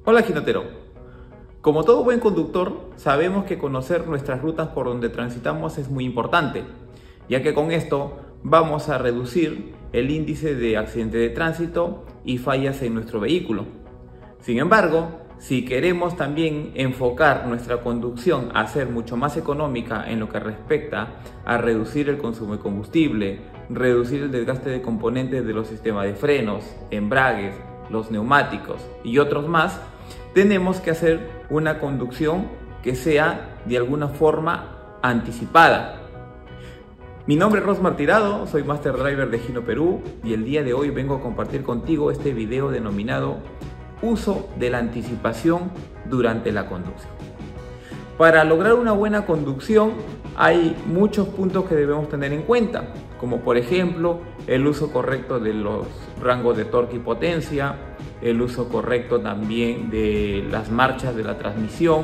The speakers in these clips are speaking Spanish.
Hola jinotero, como todo buen conductor sabemos que conocer nuestras rutas por donde transitamos es muy importante, ya que con esto vamos a reducir el índice de accidentes de tránsito y fallas en nuestro vehículo. Sin embargo, si queremos también enfocar nuestra conducción a ser mucho más económica en lo que respecta a reducir el consumo de combustible, reducir el desgaste de componentes de los sistemas de frenos, embragues, los neumáticos y otros más, tenemos que hacer una conducción que sea de alguna forma anticipada. Mi nombre es Rosmar Tirado, soy Master Driver de Hino Perú y el día de hoy vengo a compartir contigo este video denominado Uso de la anticipación durante la conducción. Para lograr una buena conducción hay muchos puntos que debemos tener en cuenta, como por ejemplo el uso correcto de los rangos de torque y potencia, el uso correcto también de las marchas de la transmisión,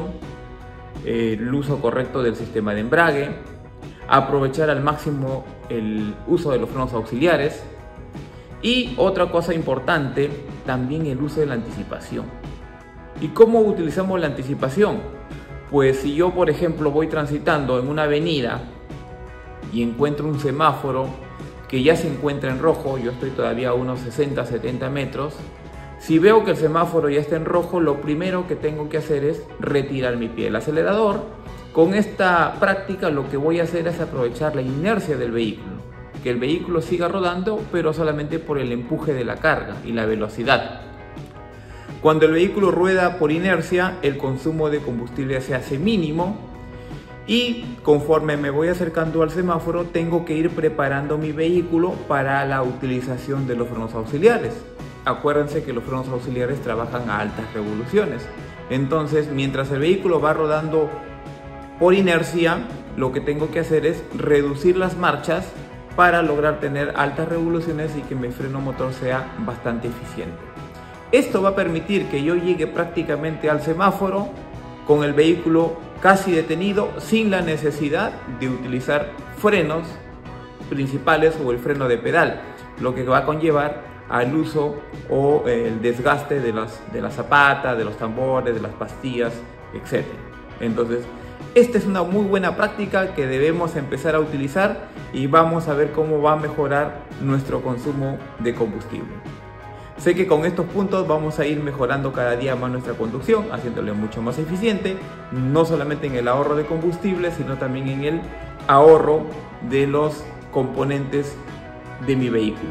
el uso correcto del sistema de embrague, aprovechar al máximo el uso de los frenos auxiliares y otra cosa importante, también el uso de la anticipación. ¿Y cómo utilizamos la anticipación? Pues si yo, por ejemplo, voy transitando en una avenida y encuentro un semáforo que ya se encuentra en rojo, yo estoy todavía a unos 60-70 metros, si veo que el semáforo ya está en rojo, lo primero que tengo que hacer es retirar mi pie del acelerador. Con esta práctica lo que voy a hacer es aprovechar la inercia del vehículo, que el vehículo siga rodando, pero solamente por el empuje de la carga y la velocidad. Cuando el vehículo rueda por inercia, el consumo de combustible se hace mínimo y conforme me voy acercando al semáforo, tengo que ir preparando mi vehículo para la utilización de los frenos auxiliares. Acuérdense que los frenos auxiliares trabajan a altas revoluciones. Entonces, mientras el vehículo va rodando por inercia, lo que tengo que hacer es reducir las marchas para lograr tener altas revoluciones y que mi freno motor sea bastante eficiente. Esto va a permitir que yo llegue prácticamente al semáforo con el vehículo casi detenido, sin la necesidad de utilizar frenos principales o el freno de pedal, lo que va a conllevar al uso o el desgaste de la zapata, de los tambores, de las pastillas, etc. Entonces, esta es una muy buena práctica que debemos empezar a utilizar y vamos a ver cómo va a mejorar nuestro consumo de combustible. Sé que con estos puntos vamos a ir mejorando cada día más nuestra conducción, haciéndole mucho más eficiente, no solamente en el ahorro de combustible, sino también en el ahorro de los componentes de mi vehículo.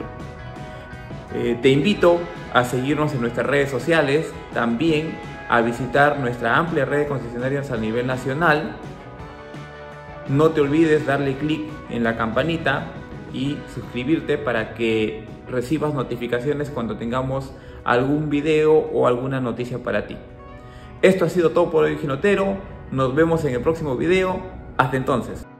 Te invito a seguirnos en nuestras redes sociales, también a visitar nuestra amplia red de concesionarias a nivel nacional. No te olvides darle clic en la campanita y suscribirte para que recibas notificaciones cuando tengamos algún video o alguna noticia para ti. Esto ha sido todo por hoy, jinotero. Nos vemos en el próximo video. Hasta entonces.